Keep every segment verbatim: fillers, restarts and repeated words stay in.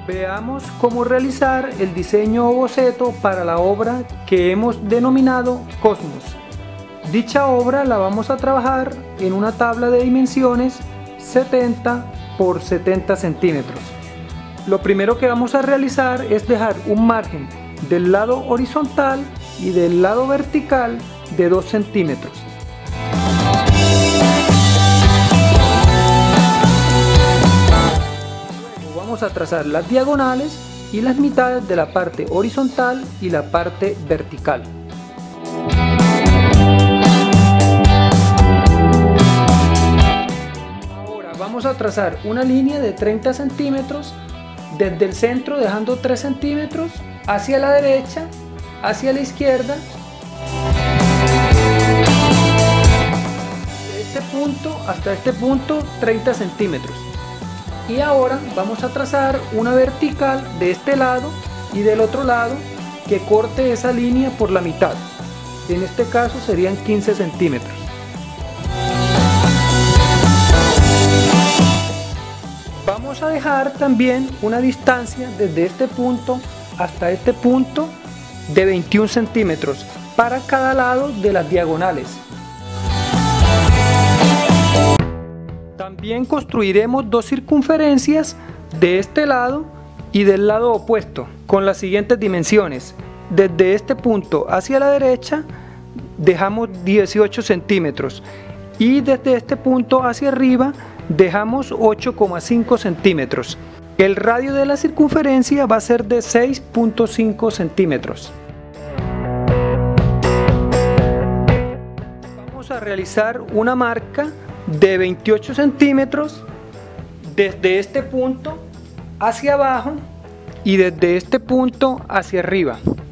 Veamos cómo realizar el diseño o boceto para la obra que hemos denominado Cosmos. Dicha obra la vamos a trabajar en una tabla de dimensiones setenta por setenta centímetros. Lo primero que vamos a realizar es dejar un margen del lado horizontal y del lado vertical de dos centímetros. Vamos a trazar las diagonales y las mitades de la parte horizontal y la parte vertical. Ahora vamos a trazar una línea de treinta centímetros desde el centro, dejando tres centímetros hacia la derecha, hacia la izquierda. De este punto hasta este punto treinta centímetros. Y ahora vamos a trazar una vertical de este lado y del otro lado que corte esa línea por la mitad. En este caso serían quince centímetros. Vamos a dejar también una distancia desde este punto hasta este punto de veintiún centímetros para cada lado de las diagonales. También construiremos dos circunferencias de este lado y del lado opuesto con las siguientes dimensiones. Desde este punto hacia la derecha dejamos dieciocho centímetros y desde este punto hacia arriba dejamos ocho coma cinco centímetros. El radio de la circunferencia va a ser de seis punto cinco centímetros. Vamos a realizar una marca de veintiocho centímetros desde este punto hacia abajo y desde este punto hacia arriba.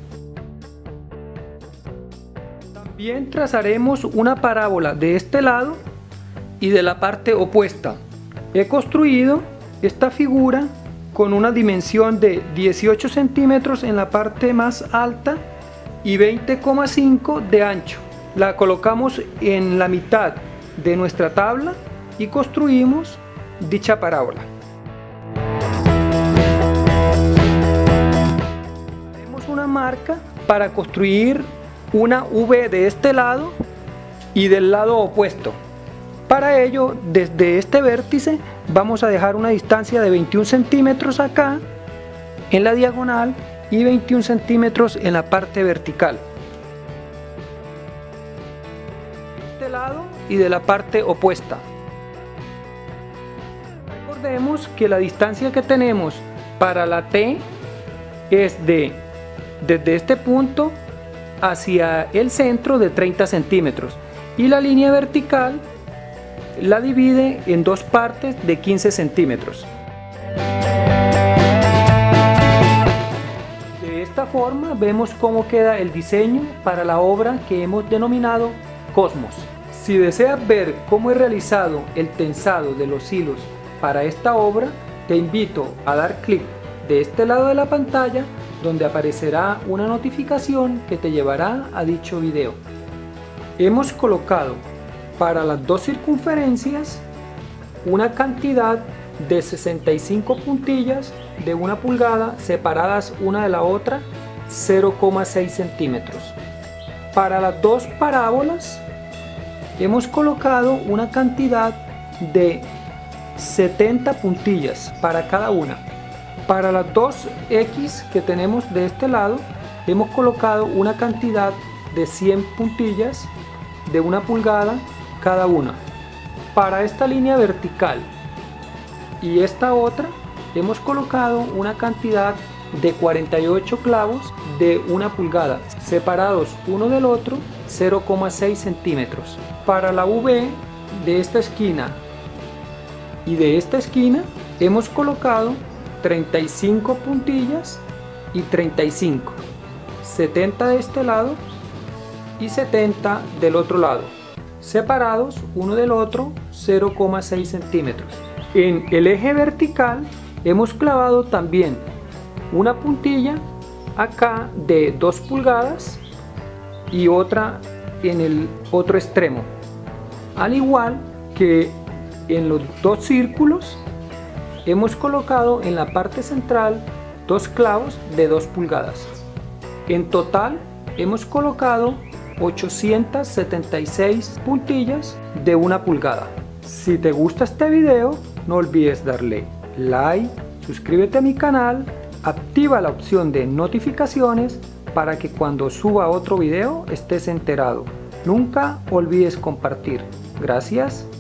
También trazaremos una parábola de este lado y de la parte opuesta. He construido esta figura con una dimensión de dieciocho centímetros en la parte más alta y veinte coma cinco de ancho. La colocamos en la mitad de nuestra tabla y construimos dicha parábola. Haremos una marca para construir una V de este lado y del lado opuesto. Para ello, desde este vértice vamos a dejar una distancia de veintiún centímetros acá en la diagonal y veintiún centímetros en la parte vertical. De este lado y de la parte opuesta. Recordemos que la distancia que tenemos para la T es de desde este punto hacia el centro de treinta centímetros y la línea vertical la divide en dos partes de quince centímetros. De esta forma vemos cómo queda el diseño para la obra que hemos denominado Cosmos. Si deseas ver cómo he realizado el tensado de los hilos para esta obra, te invito a dar clic de este lado de la pantalla donde aparecerá una notificación que te llevará a dicho video. Hemos colocado para las dos circunferencias una cantidad de sesenta y cinco puntillas de una pulgada separadas una de la otra cero coma seis centímetros. Para las dos parábolas hemos colocado una cantidad de setenta puntillas para cada una. Para las dos X que tenemos de este lado hemos colocado una cantidad de cien puntillas de una pulgada cada una. Para esta línea vertical y esta otra hemos colocado una cantidad de cuarenta y ocho clavos de una pulgada separados uno del otro cero coma seis centímetros. Para la V de esta esquina y de esta esquina hemos colocado treinta y cinco puntillas y treinta y cinco, setenta de este lado y setenta del otro lado, separados uno del otro cero coma seis centímetros. En el eje vertical hemos clavado también una puntilla acá de dos pulgadas y otra en el otro extremo, al igual que en los dos círculos hemos colocado en la parte central dos clavos de dos pulgadas. En total hemos colocado ochocientas setenta y seis puntillas de una pulgada. Si te gusta este video, no olvides darle like, suscríbete a mi canal, activa la opción de notificaciones para que cuando suba otro video estés enterado. Nunca olvides compartir. Gracias.